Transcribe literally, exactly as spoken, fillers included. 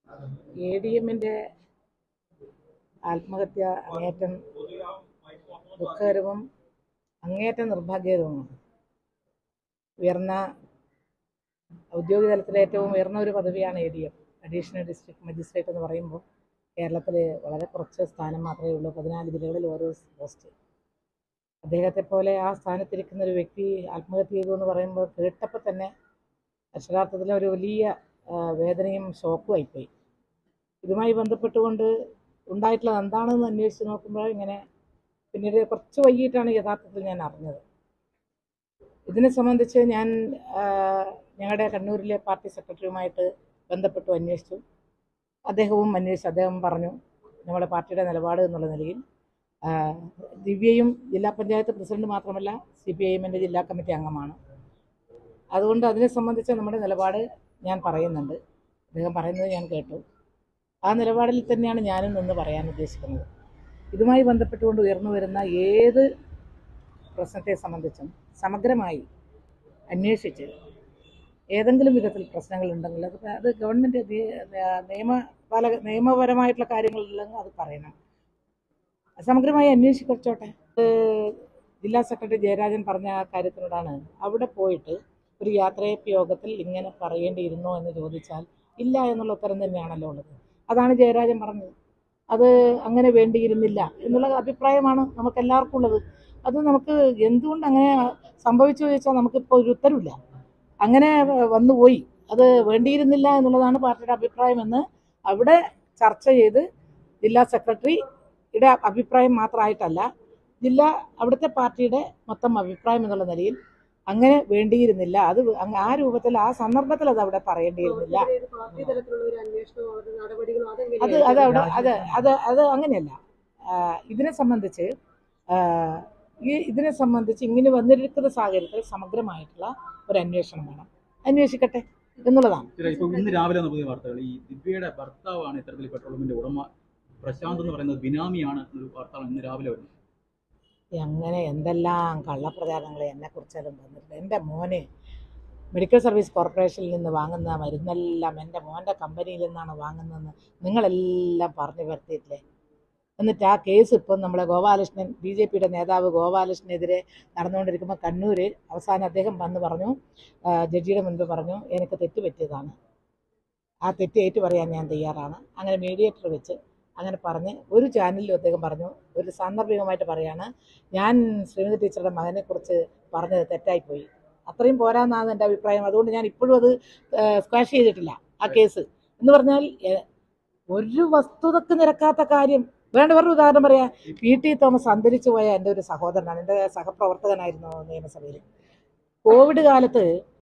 A D എമ്മിൻ്റെ ആത്മഹത്യ അങ്ങേയറ്റം ദുഃഖകരവും അങ്ങേയറ്റം നിർഭാഗ്യകരവുമാണ്. ഉയർന്ന ഔദ്യോഗിക തലത്തിലെ ഏറ്റവും ഉയർന്ന ഒരു പദവിയാണ് A D M, additional district magistrate എന്ന് പറയുമ്പോൾ കേരളത്തിൽ വളരെ കുറച്ച് സ്ഥാനം മാത്രമേ ഉള്ളൂ, പതിനാല് ജില്ലകളിൽ ഓരോ പോസ്റ്റ്. അദ്ദേഹത്തെ പോലെ ആ സ്ഥാനത്തിരിക്കുന്ന ഒരു വ്യക്തി ആത്മഹത്യ ചെയ്തു എന്ന് പറയുമ്പോൾ കേട്ടപ്പോൾ തന്നെ അക്ഷരാർത്ഥത്തിൽ ഒരു വലിയ വേദനയും ഷോക്കും ആയിപ്പോയി. ഇതുമായി ബന്ധപ്പെട്ടുകൊണ്ട് ഉണ്ടായിട്ടുള്ളത് എന്താണെന്ന് അന്വേഷിച്ച് നോക്കുമ്പോൾ ഇങ്ങനെ പിന്നീട് കുറച്ച് വൈകിട്ടാണ് യഥാർത്ഥത്തിൽ ഞാൻ അറിഞ്ഞത്. ഇതിനെ സംബന്ധിച്ച് ഞാൻ ഞങ്ങളുടെ കണ്ണൂരിലെ പാർട്ടി സെക്രട്ടറിയുമായിട്ട് ബന്ധപ്പെട്ടു അന്വേഷിച്ചു. അദ്ദേഹവും അന്വേഷിച്ചു. അദ്ദേഹം പറഞ്ഞു നമ്മുടെ പാർട്ടിയുടെ നിലപാട് എന്നുള്ള നിലയിൽ ദിവ്യയും ജില്ലാ പഞ്ചായത്ത് പ്രസിഡന്റ് മാത്രമല്ല സി പി ഐ എമ്മിൻ്റെ ജില്ലാ കമ്മിറ്റി അംഗമാണ്. അതുകൊണ്ട് അതിനെ സംബന്ധിച്ച് നമ്മുടെ നിലപാട് ഞാൻ പറയുന്നുണ്ട്. അദ്ദേഹം പറയുന്നത് ഞാൻ കേട്ടു. ആ നിലപാടിൽ തന്നെയാണ് ഞാനും നിന്ന് പറയാൻ ഉദ്ദേശിക്കുന്നത്. ഇതുമായി ബന്ധപ്പെട്ടുകൊണ്ട് ഉയർന്നു വരുന്ന ഏത് പ്രശ്നത്തെ സംബന്ധിച്ചും സമഗ്രമായി അന്വേഷിച്ച് ഏതെങ്കിലും വിധത്തിൽ പ്രശ്നങ്ങളുണ്ടെങ്കിൽ അത് അത് ഗവൺമെൻറ് നിയമപാല നിയമപരമായിട്ടുള്ള കാര്യങ്ങളില്ലെങ്കിൽ അത് പറയണം. സമഗ്രമായി അന്വേഷിച്ചോട്ടെ. ജില്ലാ സെക്രട്ടറി ജയരാജൻ പറഞ്ഞ കാര്യത്തിനോടാണ് അവിടെ പോയിട്ട് ഒരു യാത്രയപ്പ് യോഗത്തിൽ ഇങ്ങനെ പറയേണ്ടിയിരുന്നോ എന്ന് ചോദിച്ചാൽ ഇല്ല എന്നുള്ള ഉത്തരം തന്നെയാണല്ലോ ഉള്ളത്. അതാണ് ജയരാജൻ പറഞ്ഞത്. അത് അങ്ങനെ വേണ്ടിയിരുന്നില്ല എന്നുള്ള അഭിപ്രായമാണ് നമുക്കെല്ലാവർക്കും ഉള്ളത്. അത് നമുക്ക് എന്തുകൊണ്ട് അങ്ങനെ സംഭവിച്ചു ചോദിച്ചാൽ നമുക്കിപ്പോൾ ഒരു ഉത്തരവില്ല. അങ്ങനെ വന്നുപോയി, അത് വേണ്ടിയിരുന്നില്ല എന്നുള്ളതാണ് പാർട്ടിയുടെ അഭിപ്രായമെന്ന് അവിടെ ചർച്ച ചെയ്ത് ജില്ലാ സെക്രട്ടറിയുടെ അഭിപ്രായം മാത്രമായിട്ടല്ല, ജില്ലാ അവിടുത്തെ പാർട്ടിയുടെ മൊത്തം അഭിപ്രായം എന്നുള്ള നിലയിൽ അങ്ങനെ വേണ്ടിയിരുന്നില്ല, അത് ആ രൂപത്തിൽ ആ സന്ദർഭത്തിൽ അത് അവിടെ പറയേണ്ടിയിരുന്നില്ല. അത് അത് അവിടെ അത് അത് അത് അങ്ങനെയല്ല. ഇതിനെ സംബന്ധിച്ച് ഈ ഇതിനെ സംബന്ധിച്ച് ഇങ്ങനെ വന്നിരിക്കുന്ന സാഹചര്യത്തിൽ സമഗ്രമായിട്ടുള്ള ഒരു അന്വേഷണം വേണം. അന്വേഷിക്കട്ടെ എന്നുള്ളതാണ്. ഇന്ന് രാവിലെ പുതിയ വാർത്തകൾ ഈ ദിവ്യയുടെ ഭർത്താവാണ് ഇത്തരത്തിൽ പെട്രോൾ പമ്പിന്റെ ഉടമ പ്രശാന്ത് എന്ന് പറയുന്നത് ബിനാമിയാണ് എന്നൊരു വാർത്തയാണ് ഇന്ന് രാവിലെ വരുന്നത്. അങ്ങനെ എന്തെല്ലാം കള്ളപ്രചാരണങ്ങൾ എന്നെക്കുറിച്ചാലും വന്നിട്ടുണ്ട്. എൻ്റെ മോന് മെഡിക്കൽ സർവീസ് കോർപ്പറേഷനിൽ നിന്ന് വാങ്ങുന്ന മരുന്നെല്ലാം എൻ്റെ മോൻ്റെ കമ്പനിയിൽ നിന്നാണ് വാങ്ങുന്നതെന്ന് നിങ്ങളെല്ലാം പറഞ്ഞു വരുത്തിയിട്ടില്ലേ? എന്നിട്ട് ആ കേസ് ഇപ്പം നമ്മളെ ഗോപാലകൃഷ്ണൻ, ബി ജെ പിയുടെ നേതാവ് ഗോപാലകൃഷ്ണനെതിരെ നടന്നുകൊണ്ടിരിക്കുമ്പോൾ കണ്ണൂർ അവസാനം അദ്ദേഹം വന്ന് പറഞ്ഞു, ജഡ്ജിയുടെ മുൻപ് പറഞ്ഞു, എനിക്ക് തെറ്റ് പറ്റിയതാണ്, ആ തെറ്റ് ഏറ്റു പറയാൻ ഞാൻ തയ്യാറാണ്. അങ്ങനെ മീഡിയേറ്റർ വെച്ച് അങ്ങനെ പറഞ്ഞ് ഒരു ചാനലിലും അദ്ദേഹം പറഞ്ഞു, ഒരു സാന്ദർഭികമായിട്ട് പറയാണ്, ഞാൻ ശ്രീമതി ടീച്ചറുടെ മകനെക്കുറിച്ച് പറഞ്ഞത് തെറ്റായിപ്പോയി, അത്രയും പോരാന്നാണ് എൻ്റെ അഭിപ്രായം. അതുകൊണ്ട് ഞാൻ ഇപ്പോഴും അത് സ്ക്വാഷ് ചെയ്തിട്ടില്ല ആ കേസ് എന്ന് പറഞ്ഞാൽ ഒരു വസ്തുതക്ക് നിരക്കാത്ത കാര്യം. വേണ്ട വേറൊരു ഉദാഹരണം പറയാം. പി ടി തോമസ് അന്തരിച്ചു പോയ എൻ്റെ ഒരു സഹോദരനാണ്, എൻ്റെ സഹപ്രവർത്തകനായിരുന്നു നിയമസഭയിൽ. കോവിഡ് കാലത്ത്